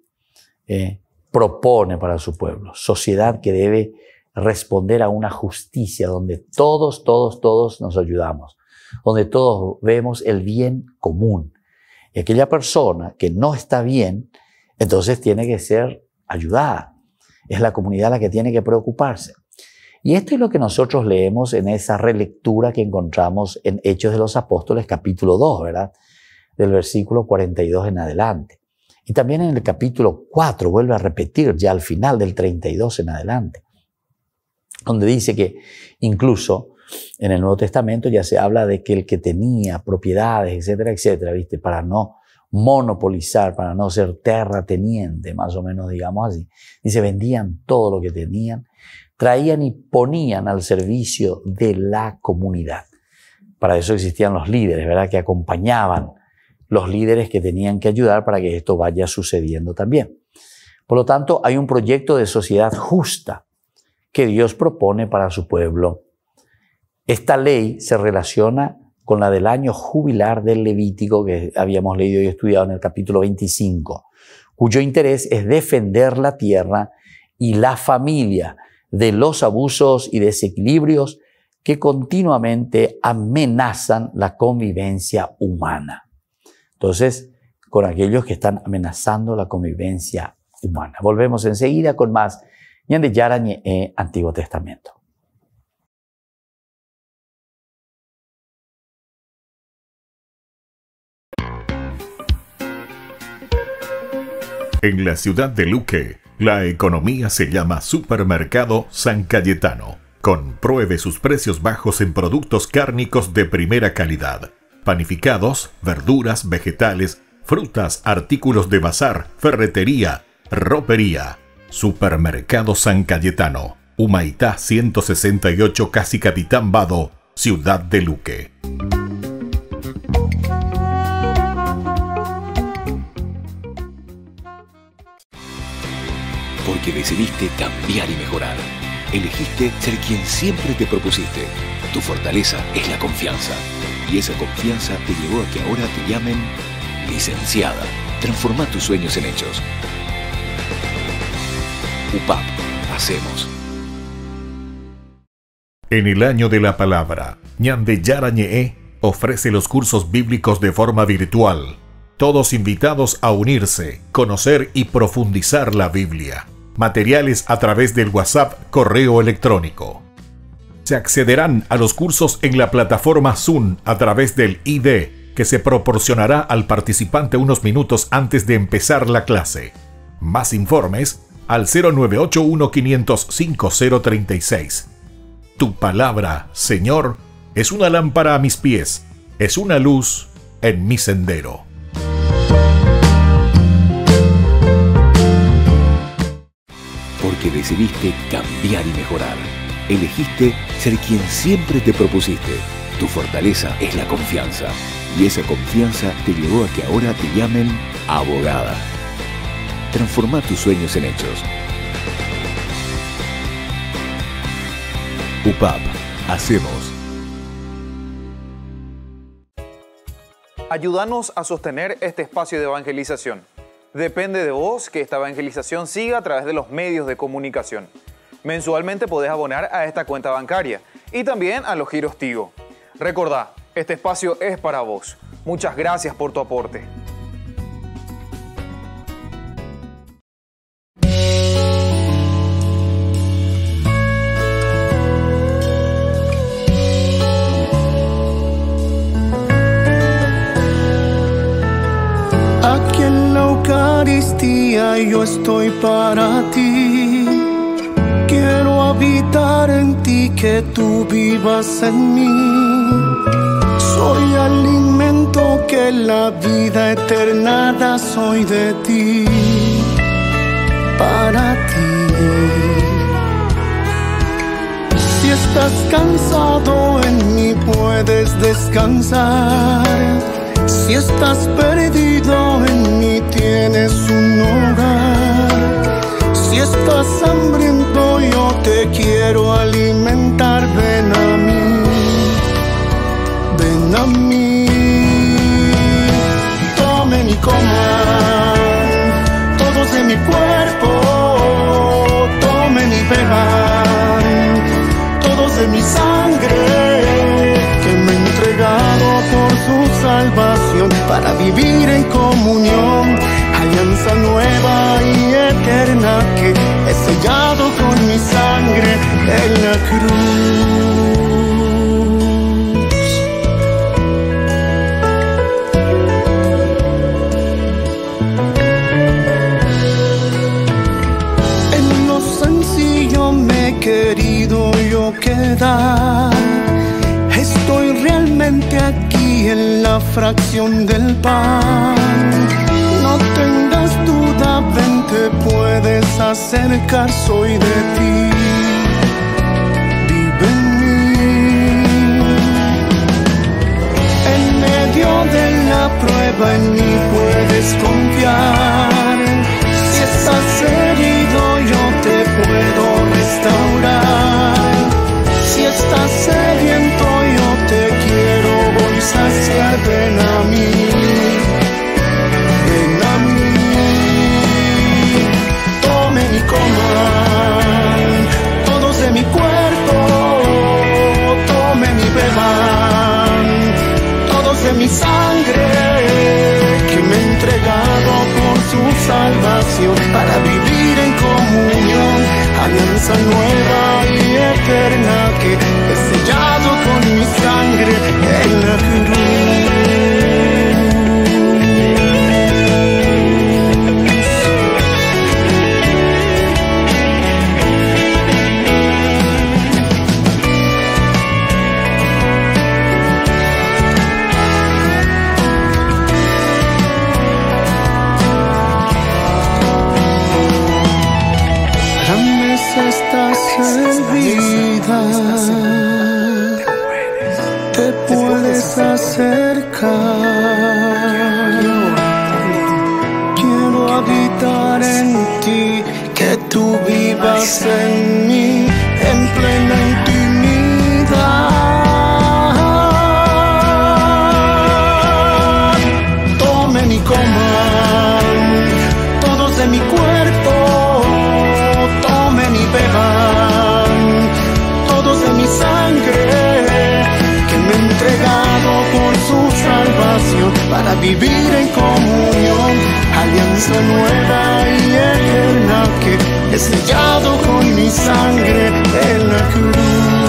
propone para su pueblo, sociedad que debe responder a una justicia donde todos nos ayudamos, donde todos vemos el bien común. Y aquella persona que no está bien, entonces tiene que ser ayudada. Es la comunidad la que tiene que preocuparse. Y esto es lo que nosotros leemos en esa relectura que encontramos en Hechos de los Apóstoles, capítulo 2, ¿verdad? Del versículo 42 en adelante. Y también en el capítulo 4 vuelve a repetir ya al final del 32 en adelante, donde dice que incluso en el Nuevo Testamento ya se habla de que el que tenía propiedades, etcétera, etcétera, ¿viste? Para no monopolizar, para no ser terrateniente, más o menos, digamos así. Dice, vendían todo lo que tenían, traían y ponían al servicio de la comunidad. Para eso existían los líderes, ¿verdad?, que acompañaban los líderes que tenían que ayudar para que esto vaya sucediendo también. Por lo tanto, hay un proyecto de sociedad justa que Dios propone para su pueblo. Esta ley se relaciona con la del año jubilar del Levítico que habíamos leído y estudiado en el capítulo 25, cuyo interés es defender la tierra y la familia de los abusos y desequilibrios que continuamente amenazan la convivencia humana. Entonces, con aquellos que están amenazando la convivencia humana. Volvemos enseguida con más Ñande Yara Ñe Antiguo Testamento. En la ciudad de Luque, la economía se llama Supermercado San Cayetano. Compruebe sus precios bajos en productos cárnicos de primera calidad. Panificados, verduras, vegetales, frutas, artículos de bazar, ferretería, ropería. Supermercado San Cayetano, Humaitá 168, Casi Capitán Vado, ciudad de Luque. Porque decidiste cambiar y mejorar. Elegiste ser quien siempre te propusiste. Tu fortaleza es la confianza. Y esa confianza te llevó a que ahora te llamen licenciada. Transforma tus sueños en hechos. UPAP. Hacemos. En el año de la palabra, Ñande Yara Ñe ofrece los cursos bíblicos de forma virtual. Todos invitados a unirse, conocer y profundizar la Biblia. Materiales a través del WhatsApp, correo electrónico. Se accederán a los cursos en la plataforma Zoom a través del ID que se proporcionará al participante unos minutos antes de empezar la clase. Más informes al 0981-500-5036. Tu palabra, Señor, es una lámpara a mis pies, es una luz en mi sendero. Porque decidiste cambiar y mejorar. Elegiste ser quien siempre te propusiste. Tu fortaleza es la confianza. Y esa confianza te llevó a que ahora te llamen abogada. Transforma tus sueños en hechos. UPAP. Hacemos. Ayúdanos a sostener este espacio de evangelización. Depende de vos que esta evangelización siga a través de los medios de comunicación. Mensualmente podés abonar a esta cuenta bancaria y también a los giros Tigo. Recordá, este espacio es para vos. Muchas gracias por tu aporte. Aquí en la Eucaristía yo estoy para ti. Quiero habitar en ti, que tú vivas en mí. Soy alimento que la vida eterna da, soy de ti, para ti. estás cansado, en mí puedes descansar. Si estás perdido, en mí tienes un hogar. Si estás hambriento, yo te quiero alimentar. Ven a mí, ven a mí. Tomen y coman todos de mi cuerpo. Tomen y beban todos de mi sangre, que me he entregado por su salvación, para vivir en comunión, alianza nueva y eterna que he sellado con mi sangre en la cruz. En lo sencillo me he querido yo quedar. Estoy realmente aquí en la fracción del pan. No tengas duda, ven, te puedes acercar, soy de ti. Vive en mí. En medio de la prueba, en mí puedes confiar. Si estás herido, yo te puedo restaurar. Si estás sediento, yo te quiero voy a saciar. Ven a mí, ven a mí. Tomen y coman todos de mi cuerpo. Tomen y beban todos de mi sangre, que me he entregado por su salvación, para vivir en comunión, alianza nueva y eterna que he sellado con mi sangre en la cruz. La mesa está servida, te puedes acercar. Quiero habitar en ti, que tú vivas en mí, en plena intimidad. Tomen y coman todos de mi cuerpo. Tomen y beban todos de mi sangre, que me he entregado por su salvación, para vivir en comunión, alianza nueva y eterna que he sellado con mi sangre en la cruz.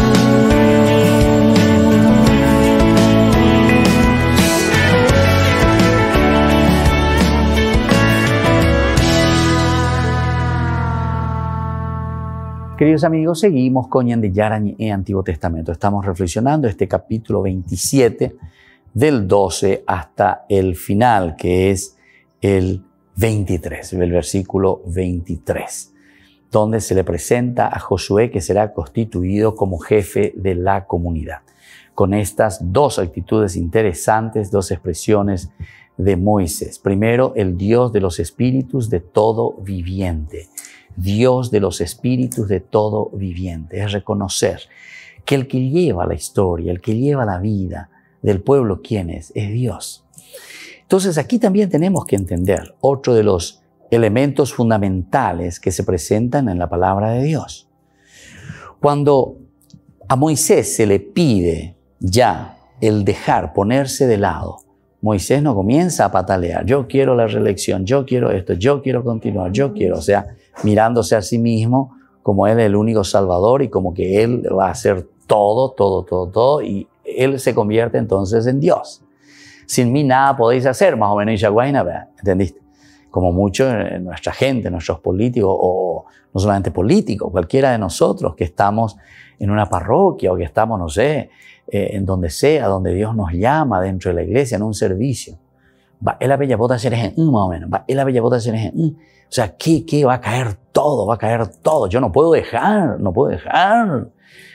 Queridos amigos, seguimos con Ñande Yarañe en Antiguo Testamento. Estamos reflexionando este capítulo 27 del 12 hasta el final, que es el 23, el versículo 23, donde se le presenta a Josué que será constituido como jefe de la comunidad. Con estas dos actitudes interesantes, dos expresiones de Moisés. Primero, el Dios de los espíritus de todo viviente. Dios de los espíritus de todo viviente. Es reconocer que el que lleva la historia, el que lleva la vida del pueblo, ¿quién es? Es Dios. Entonces aquí también tenemos que entender otro de los elementos fundamentales que se presentan en la palabra de Dios. Cuando a Moisés se le pide ya el dejar, ponerse de lado, Moisés no comienza a patalear. Yo quiero la reelección, yo quiero esto, yo quiero continuar, yo quiero, o sea, mirándose a sí mismo como él es el único salvador y como que él va a hacer todo, y él se convierte entonces en Dios. Sin mí nada podéis hacer, más o menos, ¿entendiste? Como mucho en nuestra gente, nuestros políticos, o no solamente políticos, cualquiera de nosotros que estamos en una parroquia o que estamos, no sé, en donde sea, donde Dios nos llama, dentro de la iglesia, en un servicio. Va, él bella bota ser más o menos, va, él bella bota ser o sea, ¿qué va a caer todo? Va a caer todo. Yo no puedo dejar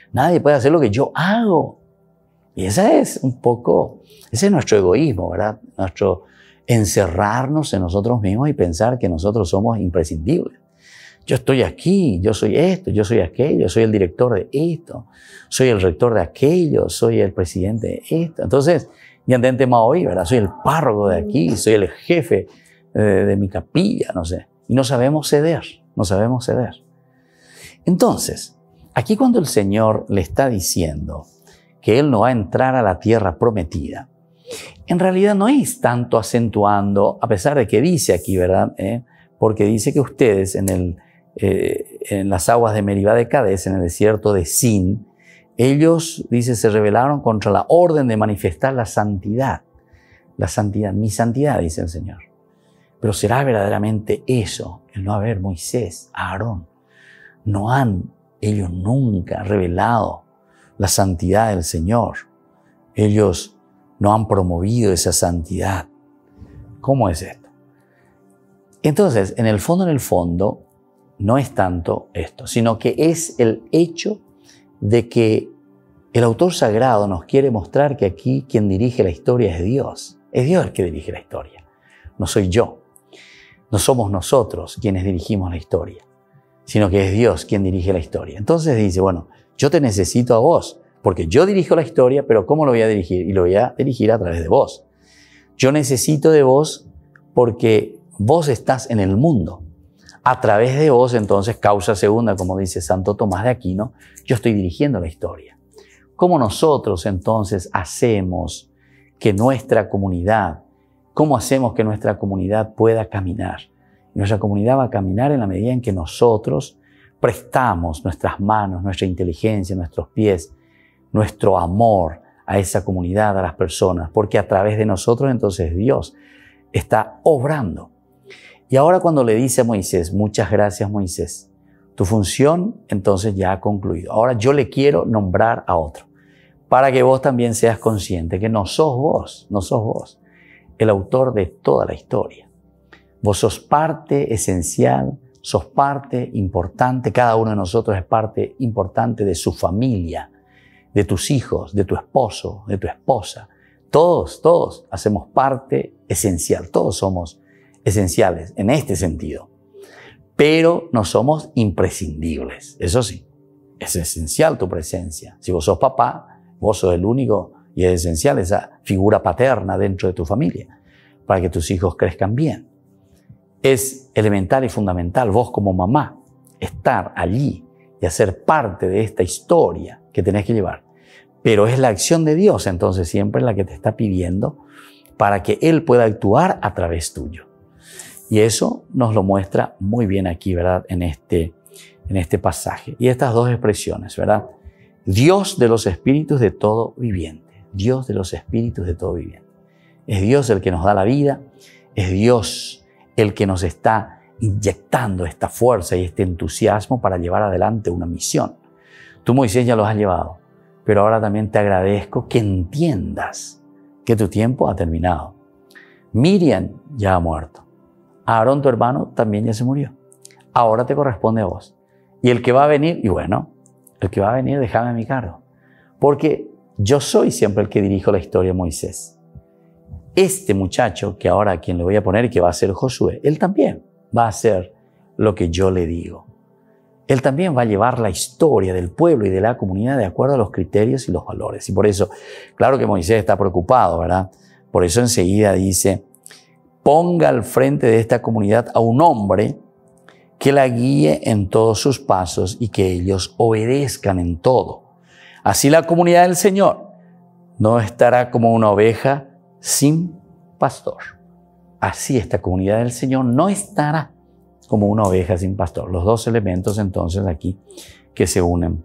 Nadie puede hacer lo que yo hago. Y ese es nuestro egoísmo, ¿verdad? Nuestro encerrarnos en nosotros mismos y pensar que nosotros somos imprescindibles. Yo estoy aquí, yo soy esto, yo soy aquello, soy el director de esto, soy el rector de aquello, soy el presidente de esto. Entonces, y ante el tema hoy, ¿verdad? Soy el párroco de aquí, soy el jefe de mi capilla, no sé. Y no sabemos ceder, no sabemos ceder. Entonces, aquí cuando el Señor le está diciendo que Él no va a entrar a la tierra prometida, en realidad no es tanto acentuando, a pesar de que dice aquí, ¿verdad? Porque dice que ustedes en las aguas de Meribá de Cades, en el desierto de Sin, ellos, dice, se rebelaron contra la orden de manifestar la santidad. La santidad, mi santidad, dice el Señor. Pero será verdaderamente eso, el no haber Moisés, Aarón. No han ellos nunca revelado la santidad del Señor. Ellos no han promovido esa santidad. ¿Cómo es esto? Entonces, en el fondo, no es tanto esto, sino que es el hecho de que el autor sagrado nos quiere mostrar que aquí quien dirige la historia es Dios. Es Dios el que dirige la historia. No soy yo. No somos nosotros quienes dirigimos la historia, sino que es Dios quien dirige la historia. Entonces dice, bueno, yo te necesito a vos, porque yo dirijo la historia, pero ¿cómo lo voy a dirigir? Y lo voy a dirigir a través de vos. Yo necesito de vos porque vos estás en el mundo. A través de vos, entonces, causa segunda, como dice Santo Tomás de Aquino, yo estoy dirigiendo la historia. ¿Cómo nosotros, entonces, hacemos que nuestra comunidad, pueda caminar? Nuestra comunidad va a caminar en la medida en que nosotros prestamos nuestras manos, nuestra inteligencia, nuestros pies, nuestro amor a esa comunidad, a las personas, porque a través de nosotros, entonces, Dios está obrando. Y ahora cuando le dice a Moisés, muchas gracias Moisés, tu función entonces ya ha concluido. Ahora yo le quiero nombrar a otro, para que vos también seas consciente que no sos vos el autor de toda la historia. Vos sos parte esencial, sos parte importante, cada uno de nosotros es parte importante de su familia, de tus hijos, de tu esposo, de tu esposa. Todos hacemos parte esencial, todos somos esenciales en este sentido, pero no somos imprescindibles. Eso sí, es esencial tu presencia. Si vos sos papá, vos sos el único y es esencial esa figura paterna dentro de tu familia para que tus hijos crezcan bien. Es elemental y fundamental vos como mamá estar allí y hacer parte de esta historia que tenés que llevar. Pero es la acción de Dios entonces siempre la que te está pidiendo para que Él pueda actuar a través tuyo. Y eso nos lo muestra muy bien aquí, ¿verdad? En este pasaje. Y estas dos expresiones, ¿verdad? Dios de los espíritus de todo viviente. Dios de los espíritus de todo viviente. Es Dios el que nos da la vida. Es Dios el que nos está inyectando esta fuerza y este entusiasmo para llevar adelante una misión. Tú, Moisés, ya lo has llevado. Pero ahora también te agradezco que entiendas que tu tiempo ha terminado. Miriam ya ha muerto. Aarón, tu hermano, también ya se murió. Ahora te corresponde a vos. Y el que va a venir, déjame a mi cargo. Porque yo soy siempre el que dirijo la historia, Moisés. Este muchacho, que ahora a quien le voy a poner y que va a ser Josué, él también va a hacer lo que yo le digo. Él también va a llevar la historia del pueblo y de la comunidad de acuerdo a los criterios y los valores. Y por eso, claro que Moisés está preocupado, ¿verdad? Por eso enseguida dice, ponga al frente de esta comunidad a un hombre que la guíe en todos sus pasos y que ellos obedezcan en todo. Así la comunidad del Señor no estará como una oveja sin pastor. Así esta comunidad del Señor no estará como una oveja sin pastor. Los dos elementos entonces aquí que se unen.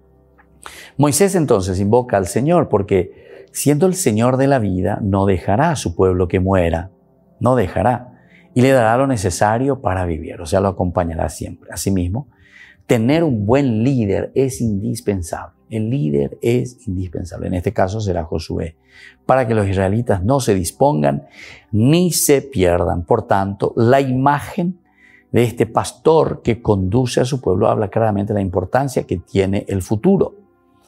Moisés entonces invoca al Señor porque siendo el Señor de la vida no dejará a su pueblo que muera. No dejará y le dará lo necesario para vivir, o sea, lo acompañará siempre. Asimismo, tener un buen líder es indispensable. El líder es indispensable. En este caso será Josué, para que los israelitas no se dispongan ni se pierdan. Por tanto, la imagen de este pastor que conduce a su pueblo habla claramente de la importancia que tiene el futuro.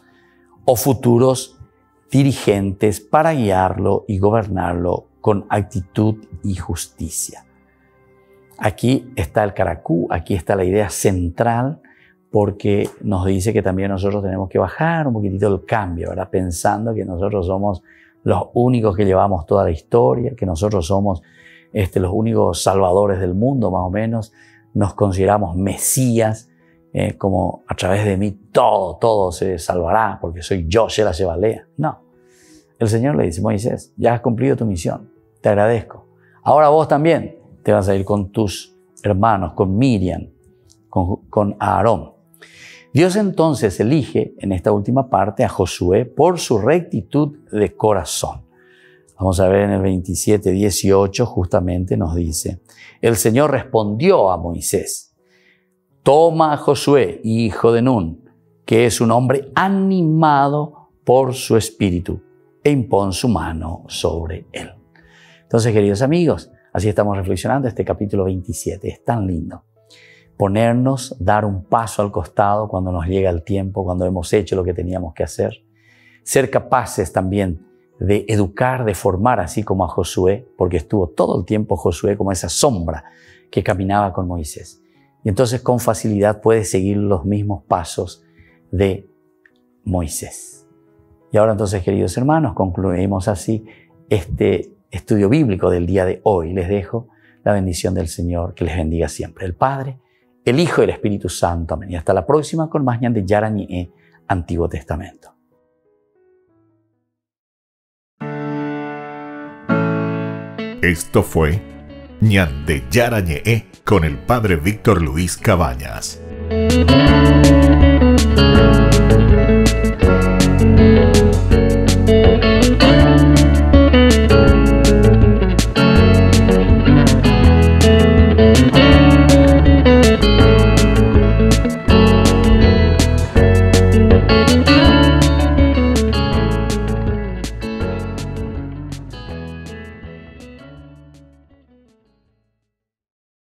o futuros dirigentes para guiarlo y gobernarlo con actitud y justicia. Aquí está el caracú, aquí está la idea central, porque nos dice que también nosotros tenemos que bajar un poquitito el cambio, ¿verdad? Pensando que nosotros somos los únicos que llevamos toda la historia, que nosotros somos los únicos salvadores del mundo, más o menos. Nos consideramos mesías, como a través de mí todo se salvará, porque soy yo, Shela Shebalea. No. El Señor le dice: Moisés, ya has cumplido tu misión, te agradezco. Ahora vos también te vas a ir con tus hermanos, con Miriam, con Aarón. Dios entonces elige en esta última parte a Josué por su rectitud de corazón. Vamos a ver en el 27:18 justamente nos dice: el Señor respondió a Moisés: toma a Josué, hijo de Nun, que es un hombre animado por su espíritu, e impón su mano sobre él. Entonces, queridos amigos, así estamos reflexionando este capítulo 27. Es tan lindo ponernos, dar un paso al costado cuando nos llega el tiempo, cuando hemos hecho lo que teníamos que hacer. Ser capaces también de educar, de formar, así como a Josué, porque estuvo todo el tiempo Josué como esa sombra que caminaba con Moisés. Y entonces con facilidad puede seguir los mismos pasos de Moisés. Y ahora entonces, queridos hermanos, concluimos así este estudio bíblico del día de hoy. Les dejo la bendición del Señor, que les bendiga siempre. El Padre, el Hijo y el Espíritu Santo. Amén. Y hasta la próxima con más Ñan de Yara Ñe'e, Antiguo Testamento. Esto fue Ñan de Yara Ñe'e con el Padre Víctor Luis Cabañas.